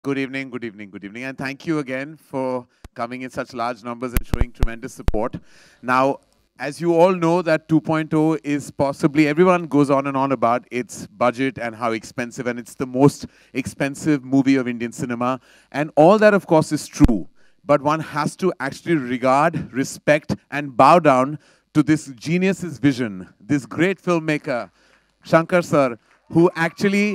Good evening, good evening, good evening. And thank you again for coming in such large numbers and showing tremendous support. Now, as you all know, that 2.0 is possibly, everyone goes on and on about its budget and how expensive, and it's the most expensive movie of Indian cinema. And all that, of course, is true. But one has to actually regard, respect, and bow down to this genius's vision, this great filmmaker, Shankar sir, who actually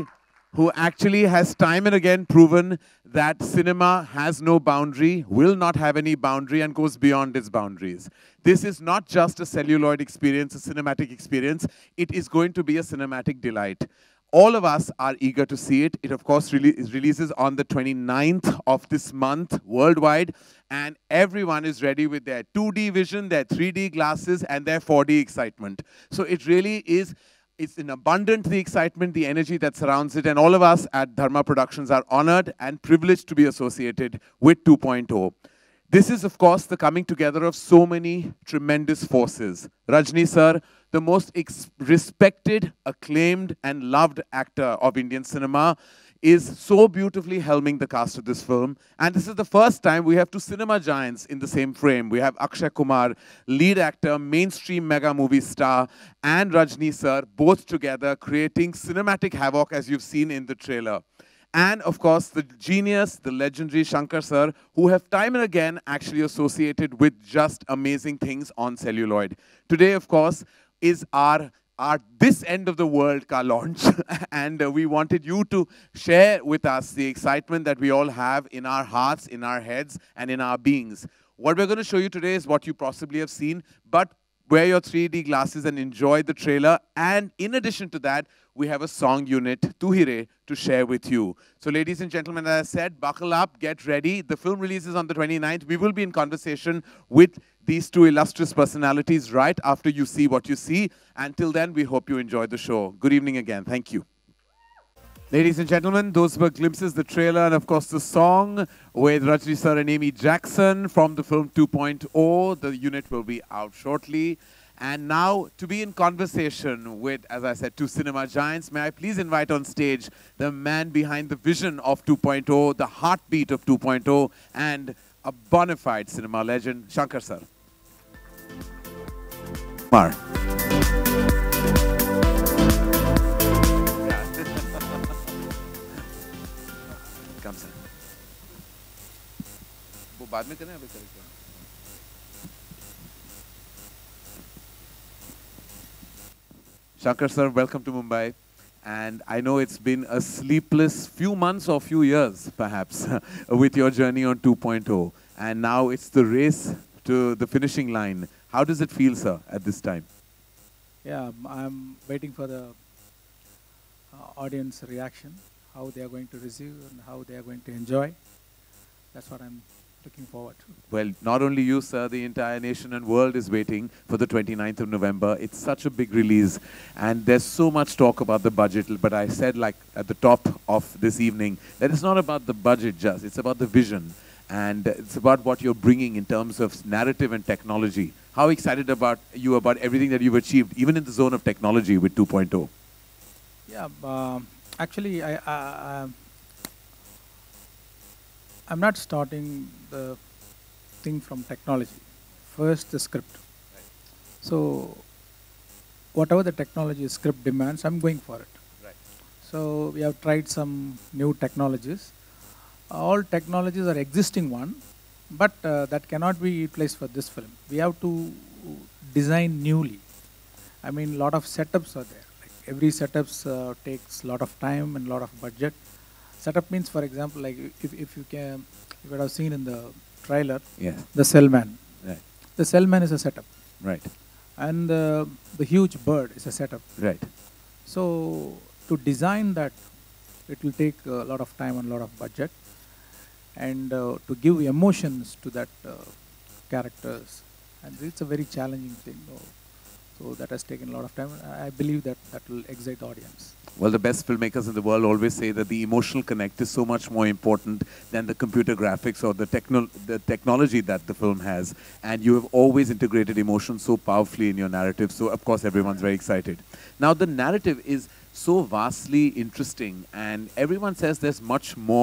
has time and again proven that cinema has no boundary, will not have any boundary, and goes beyond its boundaries. This is not just a celluloid experience, a cinematic experience. It is going to be a cinematic delight. All of us are eager to see it. It, of course, releases on the 29th of this month worldwide, and everyone is ready with their 2D vision, their 3D glasses, and their 4D excitement. So it really is. It's in abundant, the excitement, the energy that surrounds it, and all of us at Dharma Productions are honored and privileged to be associated with 2.0. This is, of course, the coming together of so many tremendous forces. Rajni sir, the most respected, acclaimed, and loved actor of Indian cinema, is so beautifully helming the cast of this film. And this is the first time we have two cinema giants in the same frame. We have Akshay Kumar, lead actor, mainstream mega movie star, and Rajni sir, both together creating cinematic havoc as you've seen in the trailer. And of course, the genius, the legendary Shankar sir, who have time and again actually associated with just amazing things on celluloid. Today, of course, is our this end of the world ka launch, and we wanted you to share with us the excitement that we all have in our hearts, in our heads, and in our beings. What we're going to show you today is what you possibly have seen, but wear your 3D glasses and enjoy the trailer. And in addition to that, we have a song unit, Tu Hi Re, to share with you. So ladies and gentlemen, as I said, buckle up, get ready. The film releases on the 29th. We will be in conversation with these two illustrious personalities right after you see what you see. Until then, we hope you enjoy the show. Good evening again. Thank you. Ladies and gentlemen, those were glimpses, the trailer, and of course the song with Rajni sir and Amy Jackson from the film 2.0. The unit will be out shortly. And now, to be in conversation with, as I said, two cinema giants, may I please invite on stage the man behind the vision of 2.0, the heartbeat of 2.0, and a bona fide cinema legend, Shankar sir. Kumar. Come, sir. वो बाद में करें अभी करें. Shankar sir, welcome to Mumbai. And I know it's been a sleepless few months or few years, perhaps, with your journey on 2.0. And now it's the race to the finishing line. How does it feel, sir, at this time? Yeah, I'm waiting for the audience reaction, how they are going to receive and how they are going to enjoy. That's what I'm looking forward to. Well, not only you, sir, the entire nation and world is waiting for the 29th of November. It's such a big release, and there's so much talk about the budget, but I said, like, at the top of this evening, that it's not about the budget just, it's about the vision, and it's about what you're bringing in terms of narrative and technology. How excited about you about everything that you've achieved, even in the zone of technology with 2.0? Yeah, actually, I'm not starting the thing from technology. First, the script. Right. So, whatever the technology script demands, I'm going for it. Right. So, we have tried some new technologies. All technologies are existing one, but that cannot be utilized for this film. We have to design newly. I mean, a lot of setups are there. Like every setups takes a lot of time and a lot of budget. Setup means, for example, like if you would have seen in the trailer, Yes. the cellman. Right. The cellman is a setup, Right. and the huge bird is a setup. Right. So to design that, it will take a lot of time and a lot of budget, and to give emotions to that characters, and it's a very challenging thing. So that has taken a lot of time. I believe that will excite the audience. Well, the best filmmakers in the world always say that the emotional connect is so much more important than the computer graphics or the technology that the film has. And you have always integrated emotion so powerfully in your narrative. So, of course, everyone's very excited. Now, the narrative is so vastly interesting, and everyone says there's much more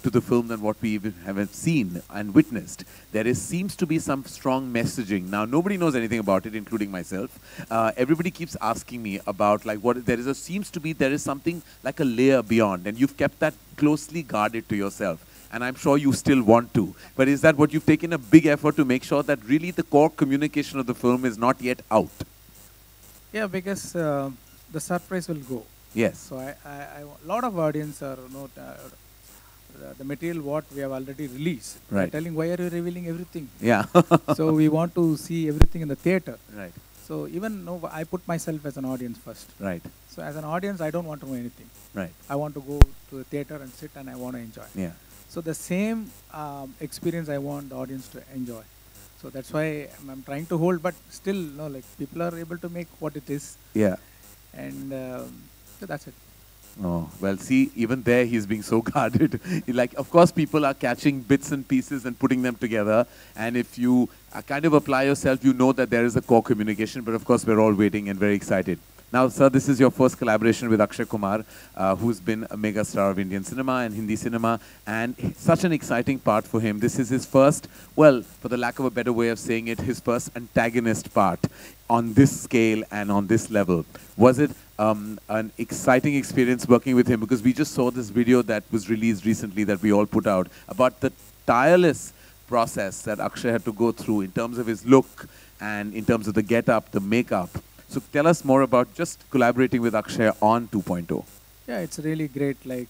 to the film than what we even have seen and witnessed. Seems to be some strong messaging. Now, nobody knows anything about it, including myself. Everybody keeps asking me about like what there is. Seems to be there is something like a layer beyond, and you've kept that closely guarded to yourself. And I'm sure you still want to. But is that what you've taken a big effort to make sure that really the core communication of the film is not yet out? Yeah, because the surprise will go. Yes. So a lot of audience are not the material what we have already released. Right. They're telling why are you revealing everything? Yeah. So we want to see everything in the theater. Right. So even though I put myself as an audience first. Right. So as an audience, I don't want to know anything. Right. I want to go to the theater and sit and I want to enjoy. Yeah. So the same experience I want the audience to enjoy. So that's why I'm trying to hold, but still, no, like people are able to make what it is. Yeah. And so that's it. Oh, well, see, even there he's being so guarded. Like, of course, people are catching bits and pieces and putting them together. And if you kind of apply yourself, you know that there is a core communication. But of course, we're all waiting and very excited. Now, sir, this is your first collaboration with Akshay Kumar, who's been a mega star of Indian cinema and Hindi cinema, and such an exciting part for him. This is his first, well, for the lack of a better way of saying it, his first antagonist part on this scale and on this level. Was it an exciting experience working with him? Because we just saw this video that was released recently that we all put out about the tireless process that Akshay had to go through in terms of his look and in terms of the get-up, the makeup. So tell us more about just collaborating with Akshay on 2.0. Yeah, it's really great. Like,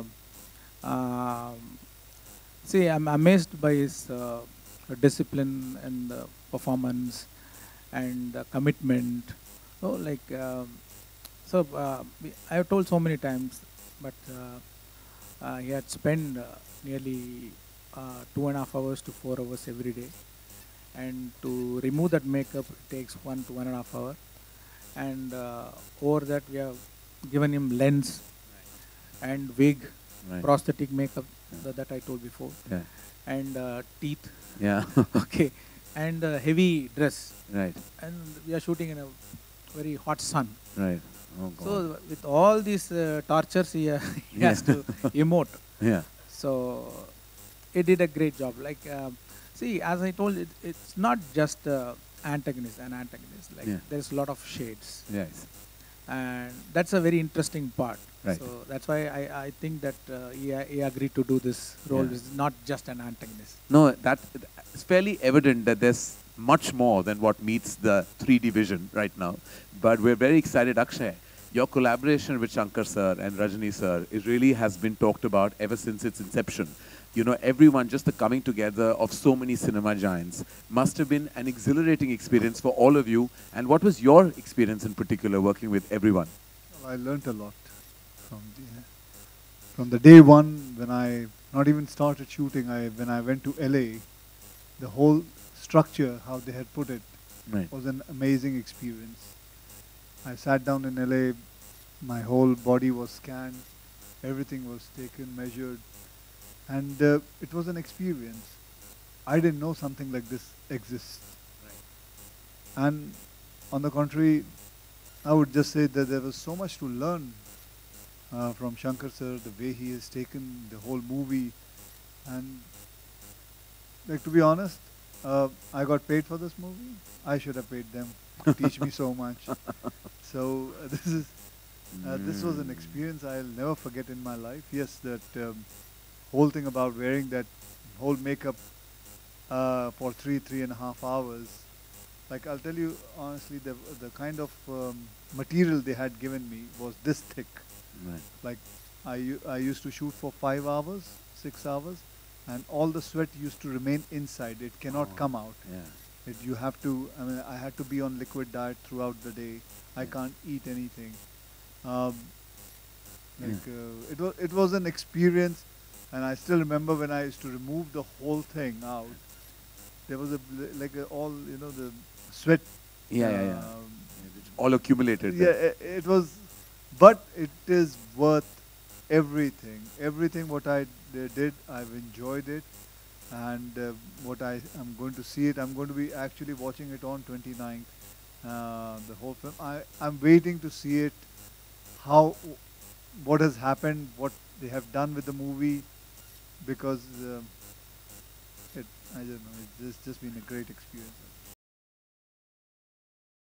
see, I'm amazed by his discipline and performance and commitment. So, like, I have told so many times, but he had spent nearly 2.5 hours to 4 hours every day. And to remove that makeup, it takes 1 to 1.5 hours. And over that we have given him lens and wig, prosthetic makeup that I told before, and teeth. Yeah. Okay, and heavy dress. Right. And we are shooting in a very hot sun. Right. Oh God. So with all these tortures, he has to emote. Yeah. So he did a great job. Like, see, as I told, it's not just antagonist and antagonist. Like there's a lot of shades. Yes. And that's a very interesting part. Right. So that's why I think that he agreed to do this role. Is not just an antagonist. No, it's fairly evident that there's much more than what meets the 3D vision right now. But we're very excited, Akshay. Your collaboration with Shankar sir and Rajani sir, it really has been talked about ever since its inception. You know, everyone, just the coming together of so many cinema giants must have been an exhilarating experience for all of you. And what was your experience in particular working with everyone? Well, I learnt a lot from the day one when I not even started shooting. When I went to LA, the whole structure, how they had put it, was an amazing experience. I sat down in LA, my whole body was scanned, everything was taken, measured. And it was an experience. I didn't know something like this exists. Right. And on the contrary, I would just say that there was so much to learn from Shankar sir, the way he has taken the whole movie. And like, to be honest, I got paid for this movie. I should have paid them to teach me so much. So this was an experience I'll never forget in my life. Yes, that whole thing about wearing that whole makeup for 3.5 hours. Like, I'll tell you honestly, the kind of material they had given me was this thick. Right. Like, I used to shoot for 5 hours, 6 hours, and all the sweat used to remain inside. It cannot come out. Yeah. You have to, I had to be on liquid diet throughout the day. I can't eat anything. It was an experience. And I still remember when I used to remove the whole thing out, there was all, the sweat. All accumulated. Yeah, it was, but it is worth everything. Everything what I did, I've enjoyed it. And what I'm going to see it, I'm going to be actually watching it on 29th, the whole film. I'm waiting to see it, what has happened, what they have done with the movie. because it, I don't know, it's just been a great experience.